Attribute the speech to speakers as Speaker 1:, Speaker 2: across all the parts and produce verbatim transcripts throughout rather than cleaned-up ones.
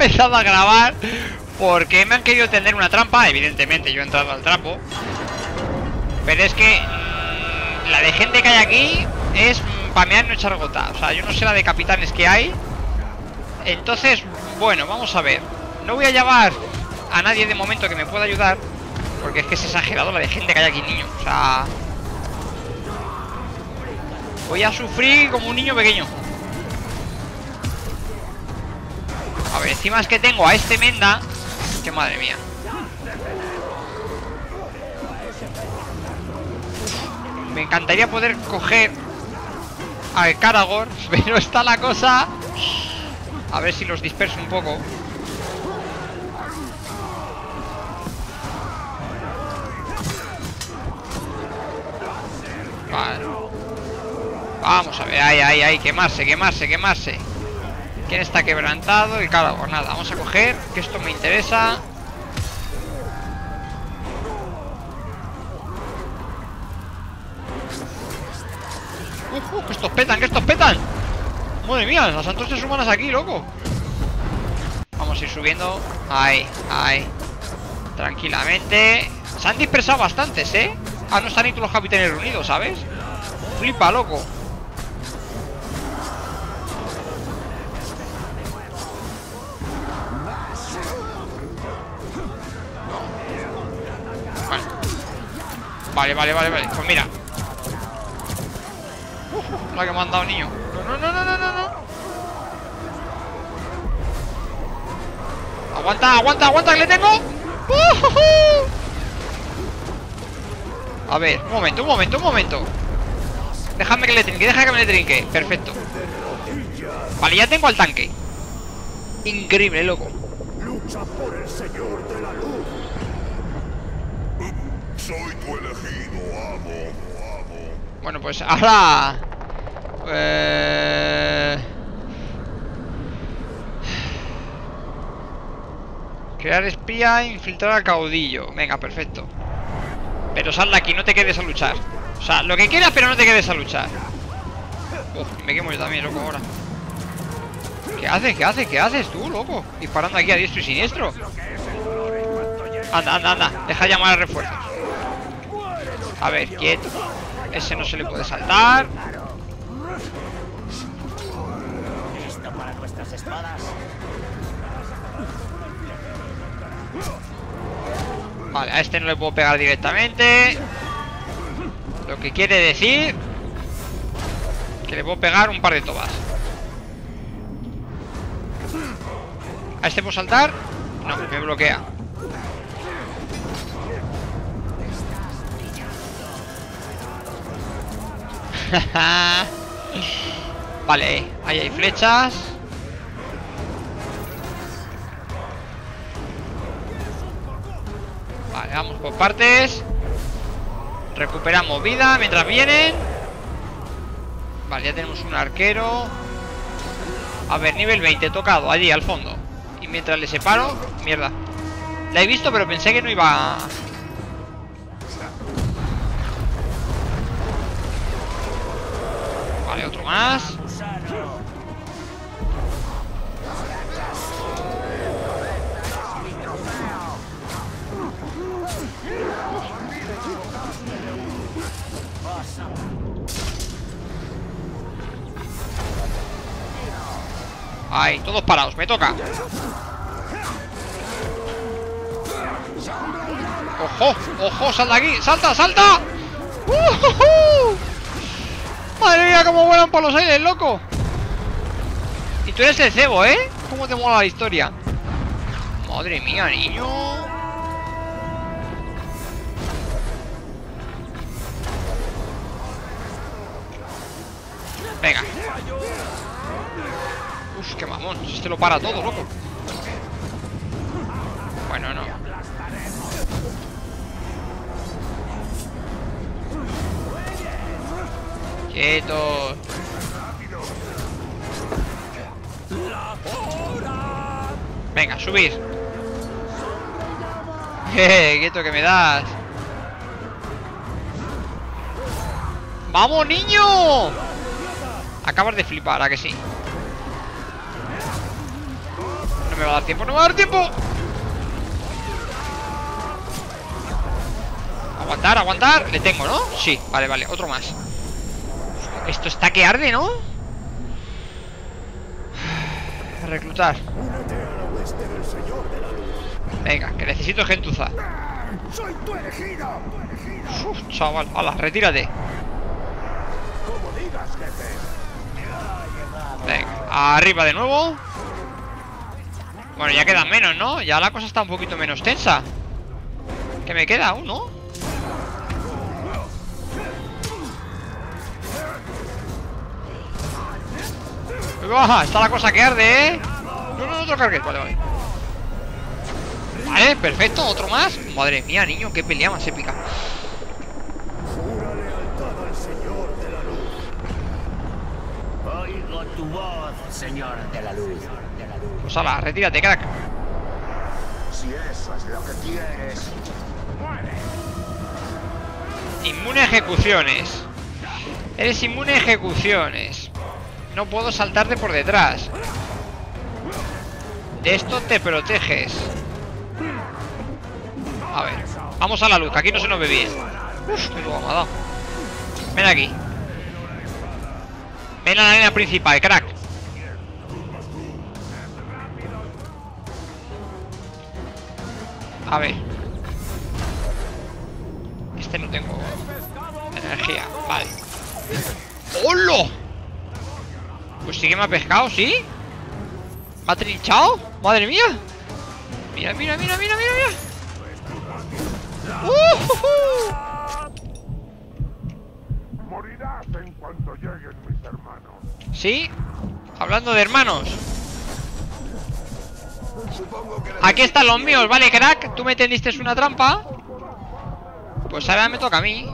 Speaker 1: empezado a grabar porque me han querido tender una trampa. Evidentemente yo he entrado al trapo, pero es que mmm, la de gente que hay aquí es pamear y no echar gota. O sea, yo no sé la de capitanes que hay. Entonces, bueno, vamos a ver. No voy a llevar a nadie de momento que me pueda ayudar, porque es que es exagerado la de gente que hay aquí, niño. O sea, voy a sufrir como un niño pequeño. A ver, encima es que tengo a este Menda, que madre mía. Me encantaría poder coger al Karagor, pero está la cosa. A ver si los disperso un poco. Vale. Vamos a ver, ahí, ahí, ahí, quemarse, quemarse, quemarse. ¿Quién está quebrantado? El Karagor, nada, vamos a coger, que esto me interesa. Uh, uh, que estos petan, que estos petan. Madre mía, las antorchas humanas aquí, loco. Vamos a ir subiendo. Ahí, ahí. Tranquilamente. Se han dispersado bastantes, ¿eh? Ah, no están ni todos los capitanes reunidos, ¿sabes? Flipa, loco. Vale, vale, vale, vale. Pues mira. Uh, la que me han dado, niño. No, no, no, no, no, no. Aguanta, aguanta, aguanta, que le tengo. Uh, uh, uh. A ver, un momento, un momento, un momento. Déjame que le trinque, déjame que me le trinque. Perfecto. Vale, ya tengo al tanque. Increíble, loco.
Speaker 2: Lucha por el Señor de la Luz. Soy tu elegido, amo, amo.
Speaker 1: Bueno, pues ahora... Eh... Crear espía, infiltrar al caudillo. Venga, perfecto. Pero sal de aquí, no te quedes a luchar. O sea, lo que quieras, pero no te quedes a luchar. Uf, me quemo yo también, loco, ahora. ¿Qué haces? ¿Qué haces? ¿Qué haces tú, loco? Disparando aquí a diestro y siniestro. Anda, anda, anda. Deja llamar a refuerzos. A ver, quieto. Ese no se le puede saltar.
Speaker 3: ¿Listo para nuestras espadas?
Speaker 1: Vale, a este no le puedo pegar directamente. Lo que quiere decir que le puedo pegar un par de tobas. ¿A este puedo saltar? No, me bloquea. Vale, ahí hay flechas. Vale, vamos por partes. Recuperamos vida mientras vienen. Vale, ya tenemos un arquero. A ver, nivel veinte tocado, allí al fondo. Y mientras le separo, mierda. La he visto, pero pensé que no iba a... Vale, otro más. Ahí, todos parados, me toca. ¡Ojo! ¡Ojo! ¡Sal de aquí! ¡Salta! ¡Salta! ¡Uh, uh, uh! ¡Madre mía, cómo vuelan por los aires, loco! Y tú eres el cebo, ¿eh? ¿Cómo te mola la historia? Madre mía, niño. Venga. Uf, qué mamón. Este lo para todo, loco. Bueno, no. Quieto. Venga, subir. Jeje, quieto que me das. ¡Vamos, niño! Acabas de flipar, ¿a que sí? No me va a dar tiempo, no me va a dar tiempo. Aguantar, aguantar. Le tengo, ¿no? Sí, vale, vale, otro más. Esto está que arde, ¿no? Reclutar. Venga, que necesito gentuza.
Speaker 4: ¡Soy tu elegido!
Speaker 1: Uf, chaval, hala, retírate.
Speaker 4: Como digas, jefe.
Speaker 1: Venga, arriba de nuevo. Bueno, ya quedan menos, ¿no? Ya la cosa está un poquito menos tensa. ¿Qué me queda? ¿Uno? ¡Uah! Está la cosa que arde, ¿eh? No, no, otro carguet, vale, vale. Vale, perfecto, otro más. Madre mía, niño, qué pelea más épica.
Speaker 4: Jura lealtad al Señor de la Luz.
Speaker 3: Oigo tu voz, Señor de la Luz.
Speaker 1: Pues hala, retírate, crack.
Speaker 4: Si eso es lo que quieres.
Speaker 1: Inmune a ejecuciones. Eres inmune a ejecuciones. No puedo saltarte por detrás. De esto te proteges. A ver, vamos a la luz, que aquí no se nos ve bien. Uf, qué luego me ha dado. Ven aquí. Ven a la arena principal, crack. A ver. Este no tengo energía, vale. ¡Hola! Pues sí que me ha pescado, ¿sí? ¿Me ha trinchado? ¡Madre mía! Mira, mira, mira, mira, mira, mira. ¡Uh, uh, uh!
Speaker 4: Morirás en cuanto lleguen mis hermanos.
Speaker 1: ¿Sí? Hablando de hermanos. Aquí están los míos, vale, crack. Tú me tendiste una trampa. Pues ahora me toca a mí.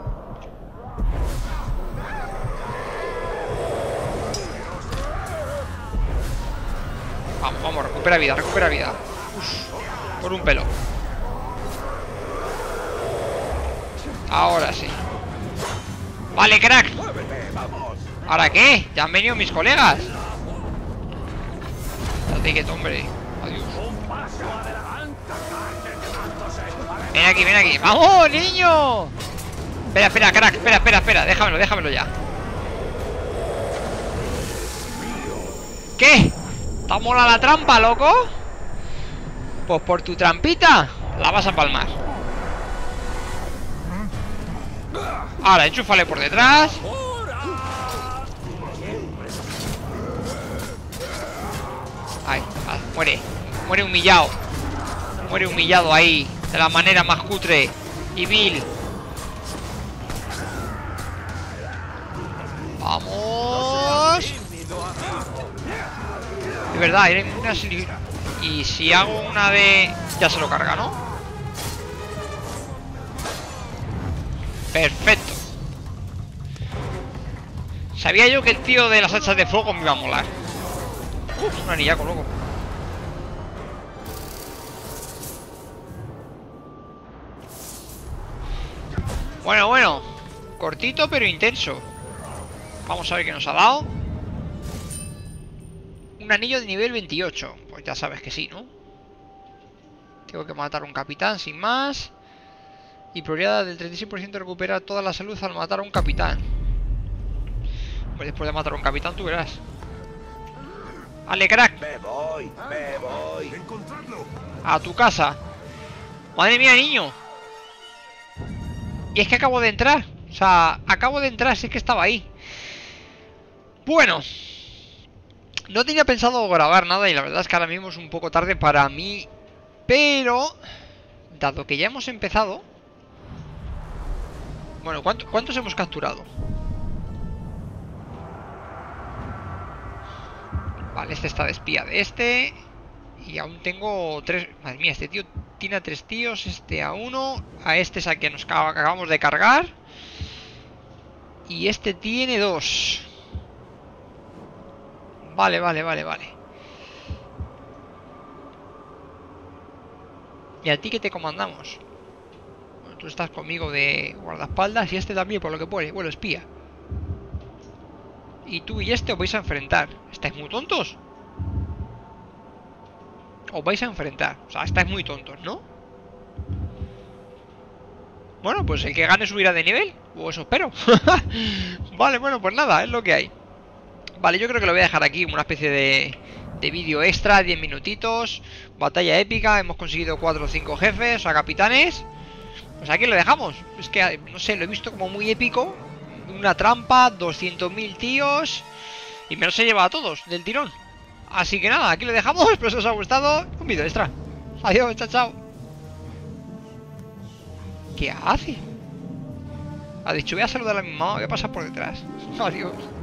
Speaker 1: Vamos, vamos, recupera vida, recupera vida. Uf, por un pelo. Ahora sí. Vale, crack. ¿Ahora qué? Ya han venido mis colegas. Date quieto, hombre. Adiós. Ven aquí, ven aquí. ¡Vamos, niño! Espera, espera, crack. Espera, espera, espera. Déjamelo, déjamelo ya. ¿Qué? ¿Está mola la trampa, loco? Pues por tu trampita la vas a palmar. Ahora, enchúfale por detrás. Ay, ah, muere. Muere humillado. Muere humillado ahí. De la manera más cutre y vil. Vamos. De verdad, era una... Y si hago una de... Ya se lo carga, ¿no? Perfecto. Sabía yo que el tío de las hachas de fuego me iba a molar. Uf, un anillaco, loco. Bueno, bueno. Cortito pero intenso. Vamos a ver qué nos ha dado. Un anillo de nivel veintiocho. Pues ya sabes que sí, ¿no? Tengo que matar a un capitán sin más. Y probabilidad del treinta y seis por ciento de recuperar toda la salud al matar a un capitán. Pues después de matar a un capitán tú verás. ¡Ale, crack!
Speaker 4: Me voy, me voy. Encontrarlo.
Speaker 1: A tu casa. Madre mía, niño. Y es que acabo de entrar. O sea, acabo de entrar, sí que estaba ahí. Bueno. No tenía pensado grabar nada y la verdad es que ahora mismo es un poco tarde para mí. Pero, dado que ya hemos empezado... Bueno, ¿cuánto, ¿cuántos hemos capturado? Vale, este está de espía de este. Y aún tengo tres... Madre mía, este tío tiene a tres tíos. Este a uno. A este es a quien nos acabamos de cargar. Y este tiene dos. Vale, vale, vale, vale. ¿Y a ti qué te comandamos? Bueno, tú estás conmigo de guardaespaldas y este también, por lo que pone. Bueno, espía. Y tú y este os vais a enfrentar. ¿Estáis muy tontos? os vais a enfrentar. O sea, estáis muy tontos, ¿no? Bueno, pues el que gane subirá de nivel. O eso espero. Vale, bueno, pues nada, es lo que hay. Vale, yo creo que lo voy a dejar aquí como una especie de, de vídeo extra, diez minutitos. Batalla épica, hemos conseguido cuatro o cinco jefes, o sea, capitanes. Pues aquí lo dejamos. Es que, no sé, lo he visto como muy épico. Una trampa, doscientos mil tíos. Y me los he llevado a todos, del tirón. Así que nada, aquí lo dejamos. Espero que os haya gustado. Un vídeo extra. Adiós, chao, chao. ¿Qué hace? Ha dicho, voy a saludar a mi mamá, voy a pasar por detrás. Adiós.